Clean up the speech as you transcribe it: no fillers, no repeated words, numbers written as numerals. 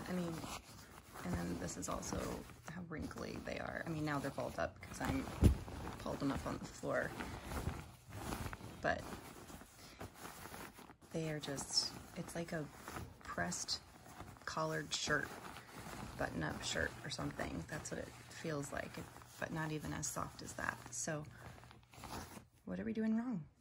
I mean, and then this is also how wrinkly they are. I mean, now they're balled up because I pulled them up on the floor. But they are just, it's like a pressed collared shirt, button-up shirt or something. That's what it feels like, but not even as soft as that. So what are we doing wrong?